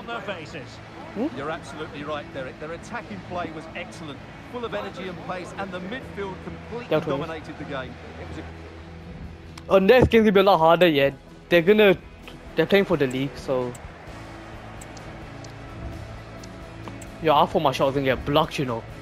on their faces. You're absolutely right, Derek. Their attacking play was excellent, full of energy and pace, and the midfield completely dominated the game. It was a... Next game will be a lot harder yet. They're playing for the league, so yeah, half of my shots gonna get blocked, you know.